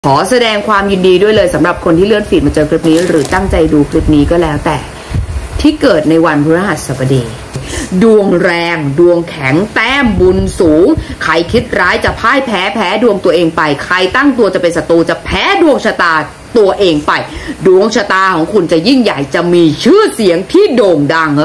ขอแสดงความยินดีด้วยเลยสำหรับคนที่เลื่อนฟีดมาเจอคลิปนี้หรือตั้งใจดูคลิปนี้ก็แล้วแต่ที่เกิดในวันพฤหัสบดีดวงแรงดวงแข็งแต้มบุญสูงใครคิดร้ายจะพ่ายแพ้ดวงตัวเองไปใครตั้งตัวจะเป็นศัตรูจะแพ้ดวงชะตาตัวเองไปดวงชะตาของคุณจะยิ่งใหญ่จะมีชื่อเสียงที่โด่งดัง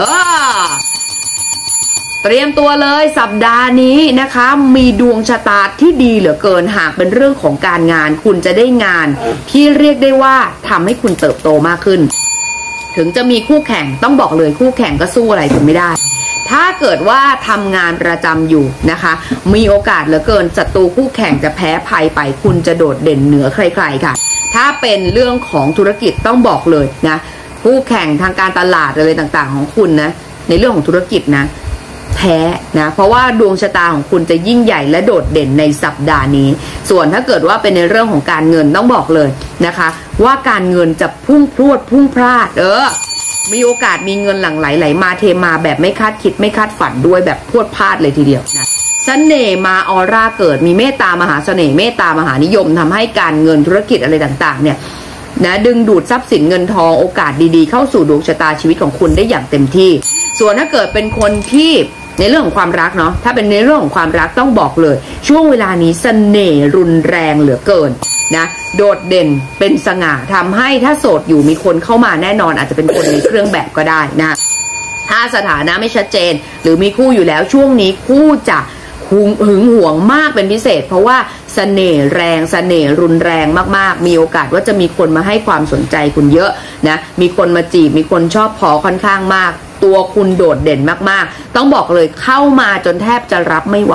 เตรียมตัวเลยสัปดาห์นี้นะคะมีดวงชะตาที่ดีเหลือเกินหากเป็นเรื่องของการงานคุณจะได้งานที่เรียกได้ว่าทำให้คุณเติบโตมากขึ้นถึงจะมีคู่แข่งต้องบอกเลยคู่แข่งก็สู้อะไรคุณไม่ได้ถ้าเกิดว่าทำงานประจำอยู่นะคะมีโอกาสเหลือเกินศัตรูคู่แข่งจะแพ้ภัยไปคุณจะโดดเด่นเหนือใครๆค่ะถ้าเป็นเรื่องของธุรกิจต้องบอกเลยนะคู่แข่งทางการตลาดอะไรต่างๆของคุณนะในเรื่องของธุรกิจนะแพ้นะเพราะว่าดวงชะตาของคุณจะยิ่งใหญ่และโดดเด่นในสัปดาห์นี้ส่วนถ้าเกิดว่าเป็นในเรื่องของการเงินต้องบอกเลยนะคะว่าการเงินจะพุ่งพรวดพุ่งพลาดมีโอกาสมีเงินหลั่งไหลไหลมาเทมาแบบไม่คาดคิดไม่คาดฝันด้วยแบบพรวดพลาดเลยทีเดียวนะเสน่ห์มาออร่าเกิดมีเมตตามหาเสน่ห์เมตตามหานิยมทำให้การเงินธุรกิจอะไรต่างๆเนี่ยนะดึงดูดทรัพย์สินเงินทองโอกาสดีๆเข้าสู่ดวงชะตาชีวิตของคุณได้อย่างเต็มที่ส่วนถ้าเกิดเป็นคนที่ในเรื่องของความรักเนาะถ้าเป็นในเรื่องของความรักต้องบอกเลยช่วงเวลานี้เสน่ห์รุนแรงเหลือเกินนะโดดเด่นเป็นสง่าทำให้ถ้าโสดอยู่มีคนเข้ามาแน่นอนอาจจะเป็นคนในเครื่องแบบก็ได้นะถ้าสถานะไม่ชัดเจนหรือมีคู่อยู่แล้วช่วงนี้คู่จะหึงหวงมากเป็นพิเศษเพราะว่าเสน่ห์แรงเสน่ห์รุนแรงมากๆมีโอกาสว่าจะมีคนมาให้ความสนใจคุณเยอะนะมีคนมาจีบมีคนชอบพอค่อนข้างมากตัวคุณโดดเด่นมากๆต้องบอกเลยเข้ามาจนแทบจะรับไม่ไหว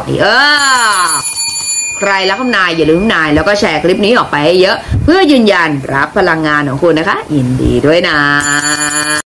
ใครรักคำนายอย่าลืมนายแล้วก็แชร์คลิปนี้ออกไปให้เยอะเพื่อยืนยันรับพลังงานของคุณนะคะยินดีด้วยนะ